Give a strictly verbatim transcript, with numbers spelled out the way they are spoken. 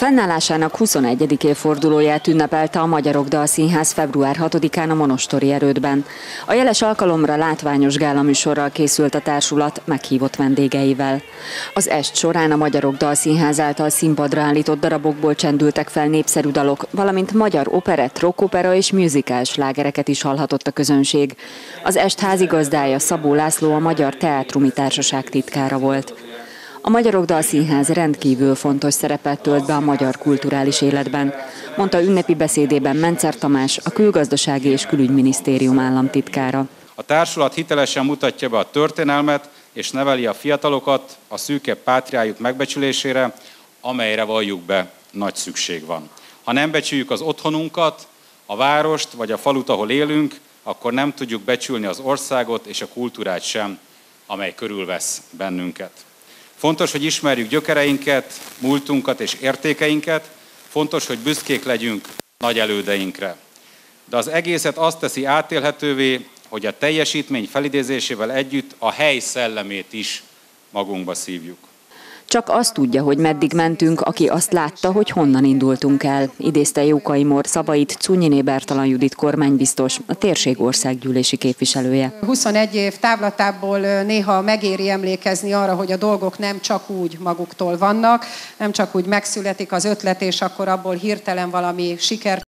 Fennállásának huszonegyedik évfordulóját ünnepelte a Magyarok Dalszínház február hatodikán a Monostori Erődben. A jeles alkalomra látványos gálaműsorral készült a társulat meghívott vendégeivel. Az est során a Magyarok Dalszínház által színpadra állított darabokból csendültek fel népszerű dalok, valamint magyar operett, rockopera és musical slágereket is hallhatott a közönség. Az est házigazdája Szabó László a Magyar Teátrumi Társaság titkára volt. A Magyarok Dalszínház rendkívül fontos szerepet tölt be a magyar kulturális életben, mondta ünnepi beszédében Mencer Tamás, a Külgazdasági és Külügyminisztérium államtitkára. A társulat hitelesen mutatja be a történelmet, és neveli a fiatalokat a szűkebb pátriájuk megbecsülésére, amelyre valljuk be, nagy szükség van. Ha nem becsüljük az otthonunkat, a várost vagy a falut, ahol élünk, akkor nem tudjuk becsülni az országot és a kultúrát sem, amely körülvesz bennünket. Fontos, hogy ismerjük gyökereinket, múltunkat és értékeinket, fontos, hogy büszkék legyünk nagy elődeinkre. De az egészet azt teszi átélhetővé, hogy a teljesítmény felidézésével együtt a hely szellemét is magunkba szívjuk. Csak azt tudja, hogy meddig mentünk, aki azt látta, hogy honnan indultunk el, idézte Jókai Mór szavait Czunyiné Bertalan Judit kormánybiztos, a térség országgyűlési képviselője. huszonegy év távlatából néha megéri emlékezni arra, hogy a dolgok nem csak úgy maguktól vannak, nem csak úgy megszületik az ötlet, és akkor abból hirtelen valami siker